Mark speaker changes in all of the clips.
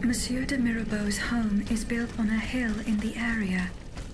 Speaker 1: Monsieur de Mirabeau's home is built on a hill in the area.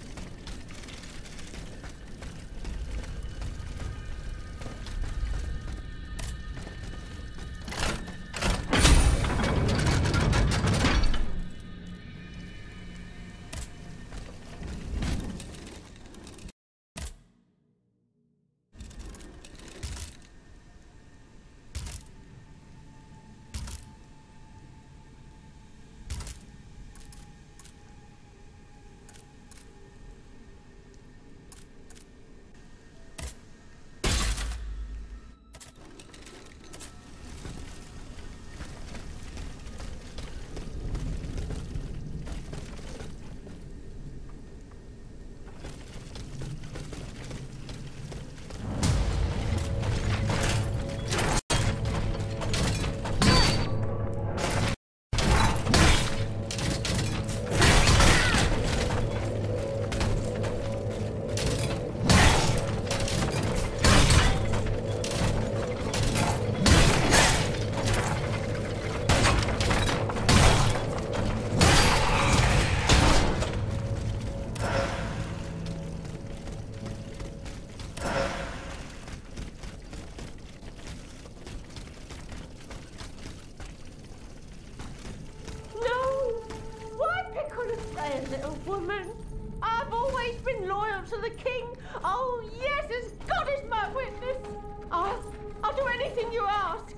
Speaker 2: Little woman, I've always been loyal to the king. Oh yes, as God is my witness. I'll do anything you ask.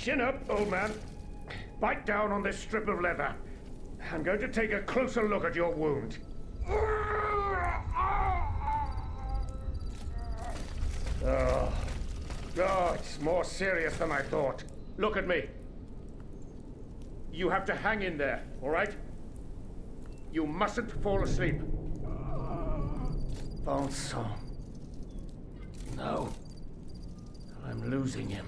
Speaker 3: Chin up, old man. Bite down on this strip of leather. I'm going to take a closer look at your wound. Oh, it's more serious than I thought. Look at me. You have to hang in there, all right? You mustn't fall asleep. Bon sang. No. I'm losing him.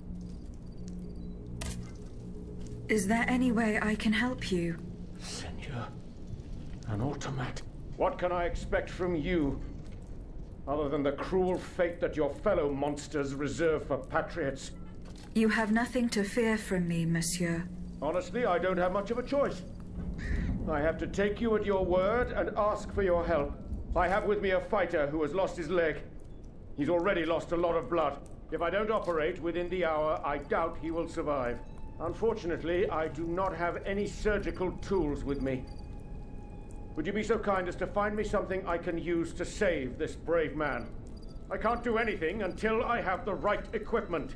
Speaker 1: Is there any way I can help you?
Speaker 3: Senor, an automat. What can I expect from you, other than the cruel fate that your fellow monsters reserve for patriots?
Speaker 1: You have nothing to fear from me, monsieur.
Speaker 3: Honestly, I don't have much of a choice. I have to take you at your word and ask for your help. I have with me a fighter who has lost his leg. He's already lost a lot of blood. If I don't operate within the hour, I doubt he will survive. Unfortunately, I do not have any surgical tools with me. Would you be so kind as to find me something I can use to save this brave man? I can't do anything until I have the right equipment.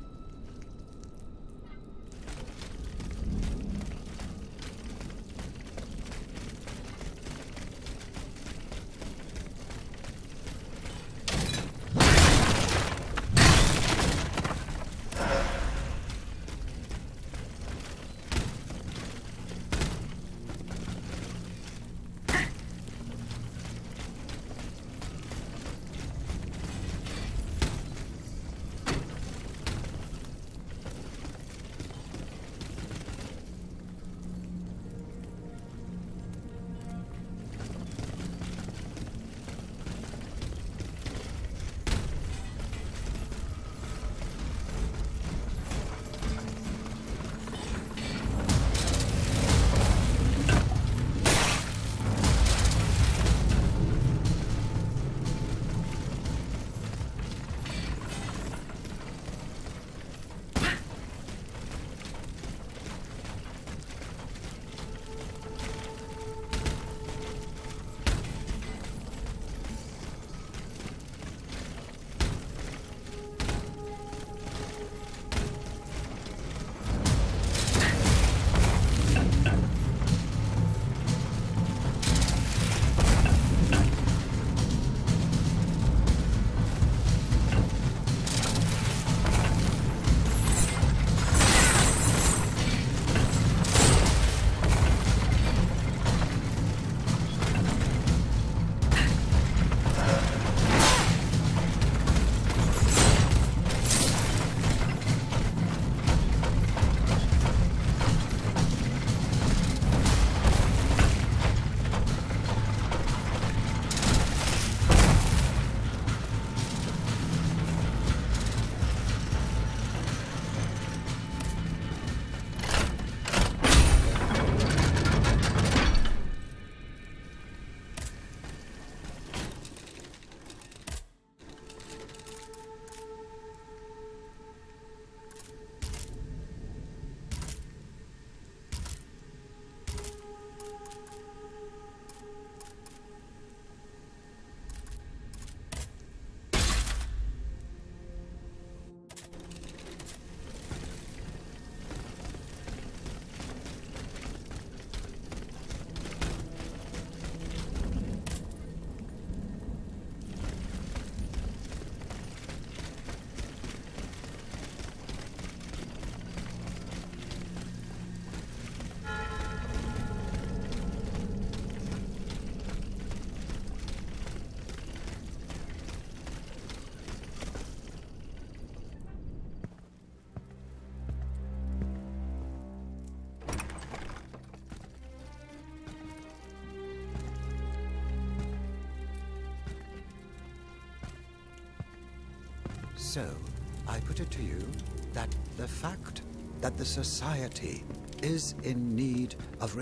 Speaker 4: So, I put it to you that the fact that the Society is in need of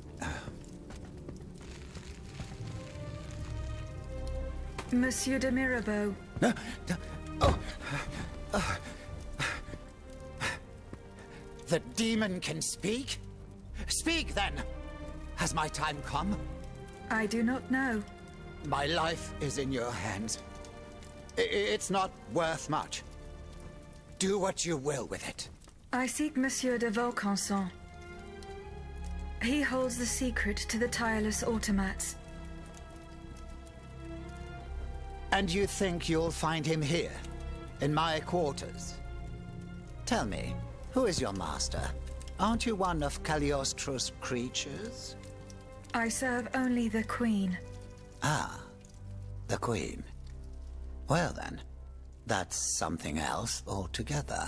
Speaker 1: Monsieur de Mirabeau.
Speaker 4: The demon can speak? Speak, then! Has my time come?
Speaker 1: I do not know.
Speaker 4: My life is in your hands. It's not worth much. Do what you will with it.
Speaker 1: I seek Monsieur de Vaucanson. He holds the secret to the tireless automats.
Speaker 4: And you think you'll find him here, in my quarters? Tell me, who is your master? Aren't you one of Cagliostro's creatures?
Speaker 1: I serve only the Queen.
Speaker 4: Ah, the Queen. Well then, that's something else altogether.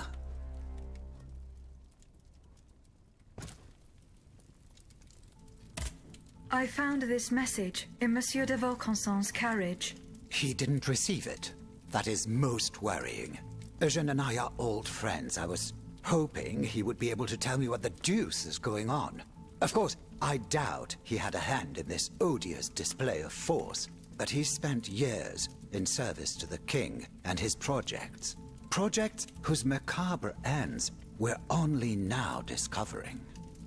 Speaker 1: I found this message in Monsieur de Vaucanson's carriage.
Speaker 4: He didn't receive it. That is most worrying. Eugène and I are old friends. I was hoping he would be able to tell me what the deuce is going on. Of course, I doubt he had a hand in this odious display of force, but he spent years in service to the king and his projects. Projects whose macabre ends we're only now discovering.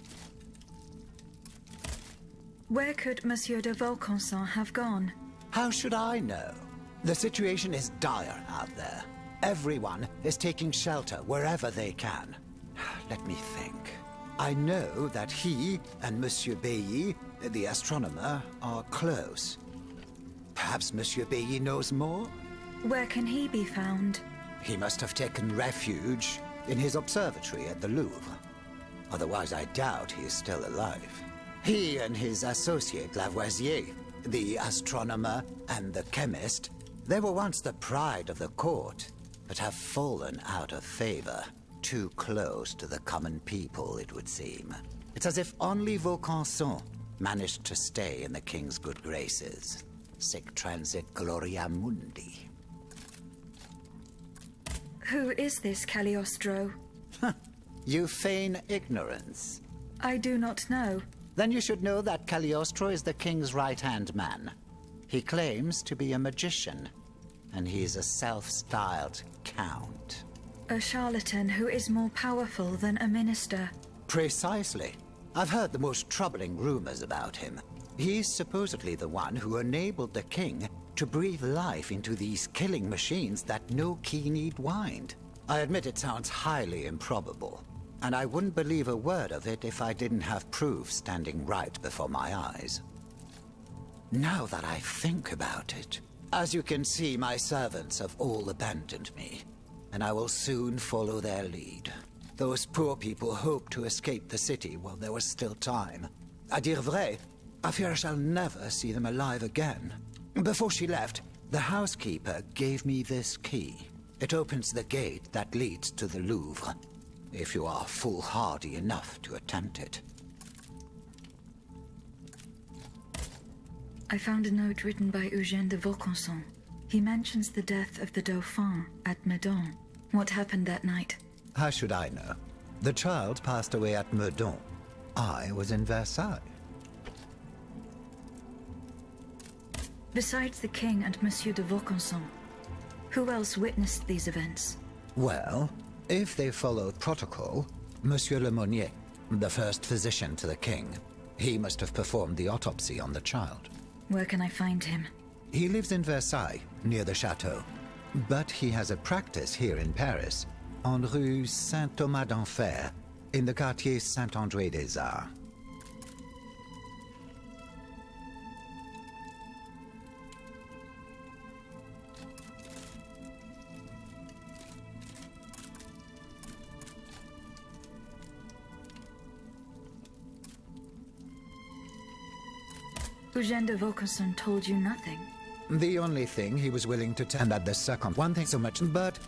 Speaker 1: Where could Monsieur de Vaucanson have gone?
Speaker 4: How should I know? The situation is dire out there. Everyone is taking shelter wherever they can. Let me think. I know that he and Monsieur Bailly, the astronomer, are close. Perhaps Monsieur Bailly knows more?
Speaker 1: Where can he be found?
Speaker 4: He must have taken refuge in his observatory at the Louvre. Otherwise, I doubt he is still alive. He and his associate Lavoisier, the astronomer and the chemist, they were once the pride of the court, but have fallen out of favor. Too close to the common people, it would seem. It's as if only Vaucanson managed to stay in the king's good graces. Sic transit gloria mundi.
Speaker 1: Who is this Cagliostro?
Speaker 4: You feign ignorance.
Speaker 1: I do not know.
Speaker 4: Then you should know that Cagliostro is the king's right-hand man. He claims to be a magician, and he's a self-styled count.
Speaker 1: A charlatan who is more powerful than a minister.
Speaker 4: Precisely. I've heard the most troubling rumors about him. He's supposedly the one who enabled the king to breathe life into these killing machines that no key need wind. I admit it sounds highly improbable, and I wouldn't believe a word of it if I didn't have proof standing right before my eyes. Now that I think about it, as you can see, my servants have all abandoned me, and I will soon follow their lead. Those poor people hoped to escape the city while there was still time. À dire vrai, I fear I shall never see them alive again. Before she left, the housekeeper gave me this key. It opens the gate that leads to the Louvre, if you are foolhardy enough to attempt it.
Speaker 1: I found a note written by Eugène de Vaucanson. He mentions the death of the Dauphin at Meudon. What happened that night?
Speaker 4: How should I know? The child passed away at Meudon. I was in Versailles.
Speaker 1: Besides the king and Monsieur de Vaucanson, who else witnessed these events?
Speaker 4: Well, if they followed protocol, Monsieur Lemonnier, the first physician to the king, he must have performed the autopsy on the child.
Speaker 1: Where can I find him?
Speaker 4: He lives in Versailles, near the chateau. But he has a practice here in Paris, on Rue Saint-Thomas d'Enfer, in the Quartier Saint-André-des-Arts.
Speaker 1: Eugène de Vaucanson told you nothing.
Speaker 4: The only thing he was willing to tell that the one thing so much, but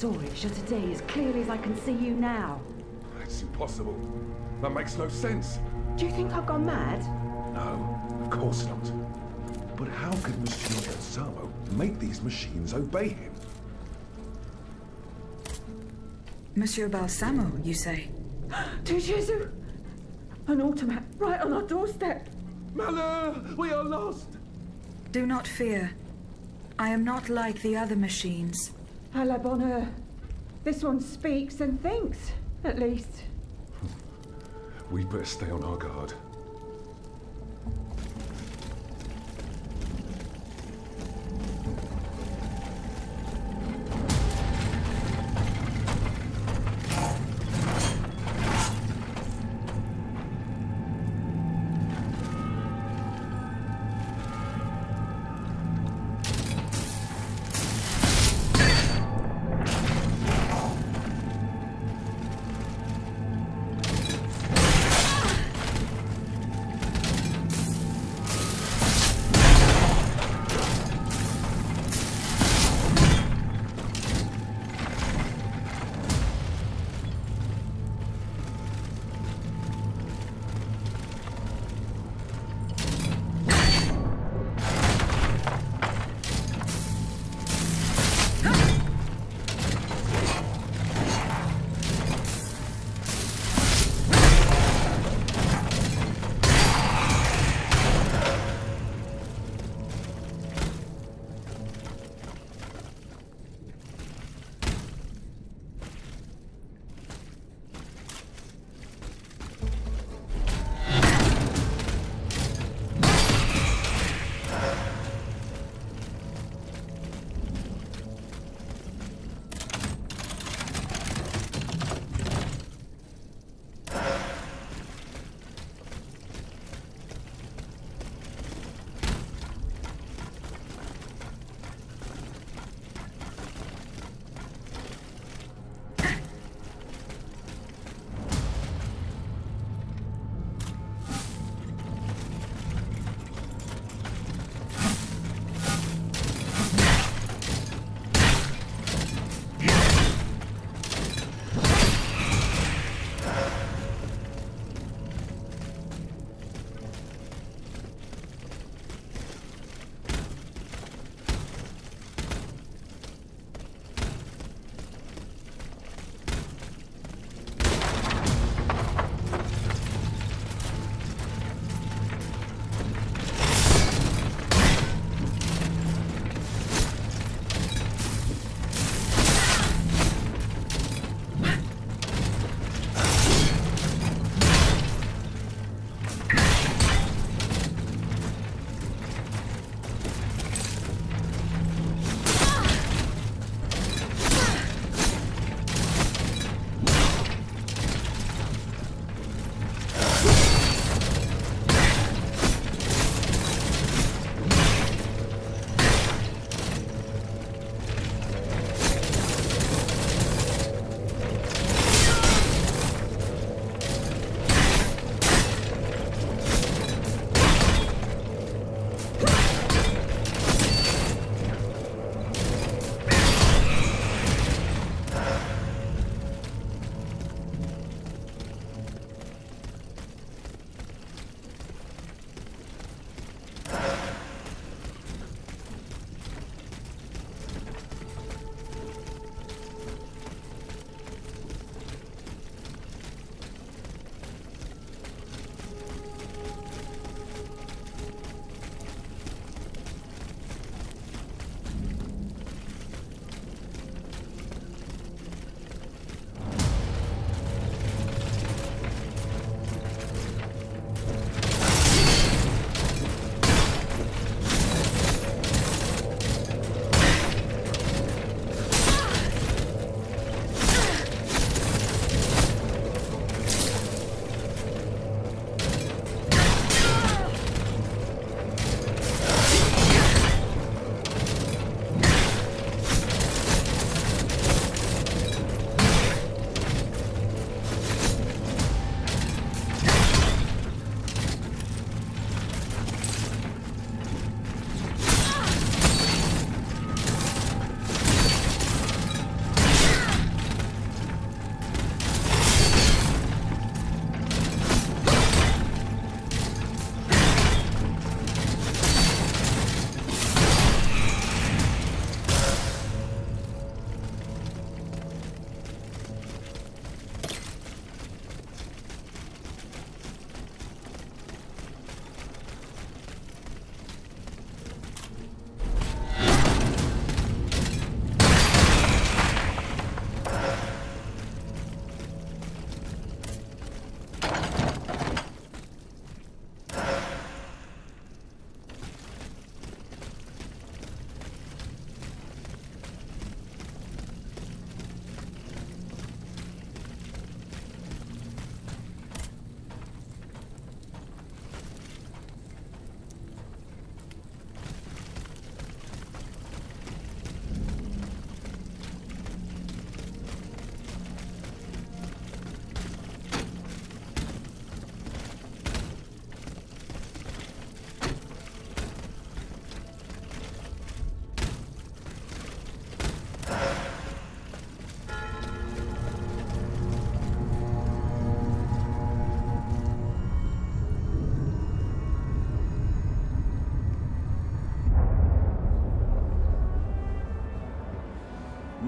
Speaker 5: saw it today as clearly as I can see you now.
Speaker 6: It's impossible. That makes no sense.
Speaker 5: Do you think I've gone mad?
Speaker 6: No, of course not. But how could Monsieur Balsamo make these machines obey him?
Speaker 1: Monsieur Balsamo, you say?
Speaker 5: To Jesu! An automat right on our doorstep.
Speaker 6: Malheur! We are lost!
Speaker 1: Do not fear. I am not like the other machines.
Speaker 5: À la bonne heure. This one speaks and thinks, at least.
Speaker 6: We'd better stay on our guard.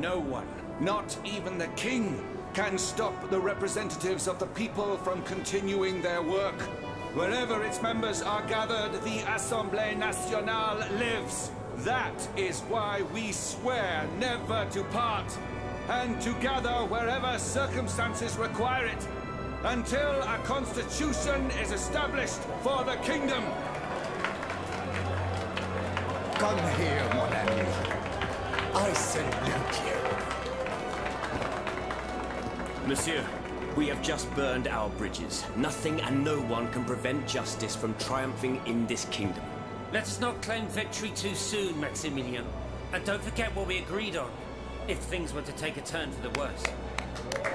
Speaker 7: No one, not even the king, can stop the representatives of the people from continuing their work. Wherever its members are gathered, the Assemblée Nationale lives. That is why we swear never to part, and to gather wherever circumstances require it, until a constitution is established for the kingdom.
Speaker 8: Come here, mon ami. I salute you.
Speaker 9: Monsieur, we have just burned our bridges. Nothing and no one can prevent justice from triumphing in this kingdom.
Speaker 10: Let's not claim victory too soon, Maximilian. And don't forget what we agreed on, if things were to take a turn for the worse.